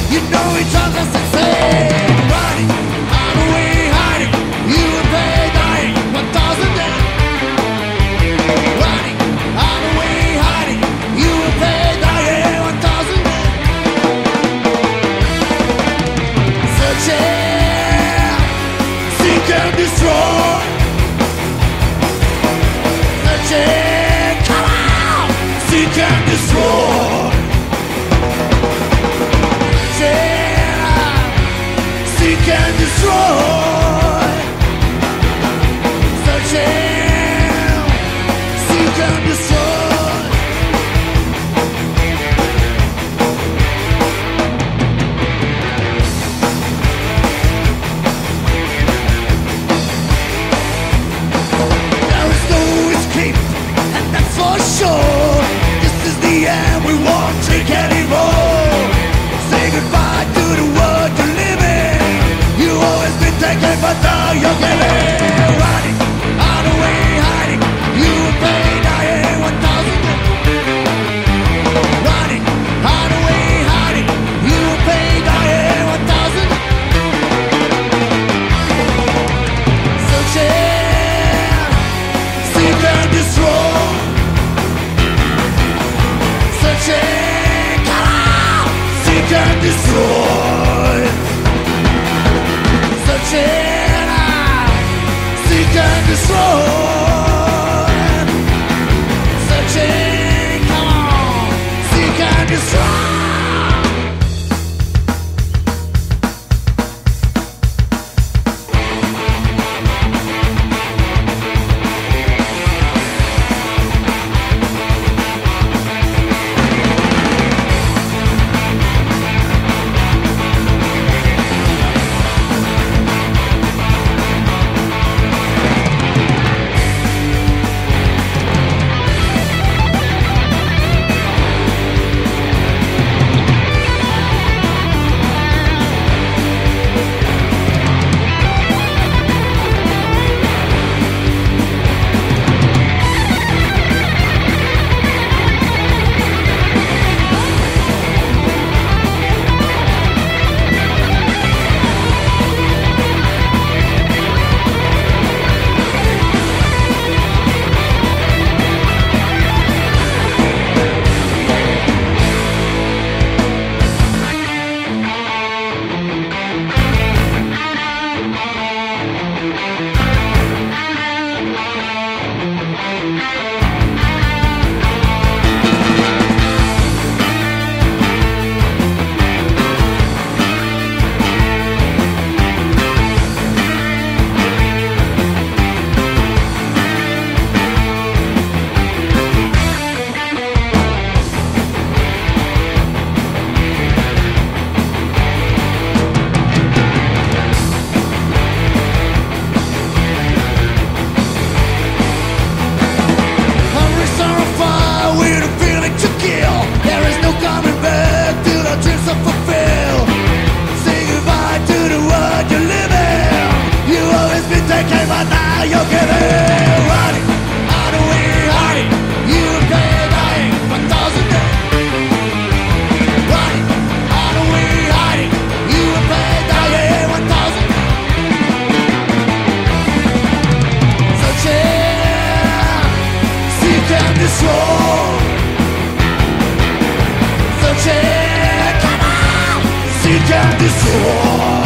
You know he tells us to say, running, I'm away hiding. You will pay dying 1,000 dead. Running, I'm away hiding. You will pay dying 1,000 dead. Searching, seek and destroy. Searching, come on, seek and destroy. Seek and destroy. Searching, seek and destroy. There is no escape, and that's for sure. This is the end, we won't take anymore. Say goodbye to the world you're living. You always been taken, but now you're giving. Running, on the way hiding. You will pay dying 1,000 dead. Running, on the way hiding. You will pay dying 1,000 dead. Searching, seek and destroy. Searching, come on, seek and destroy. Searching, seek and destroy. Searching, come on, seek and destroy. Searching, come on, seek and destroy.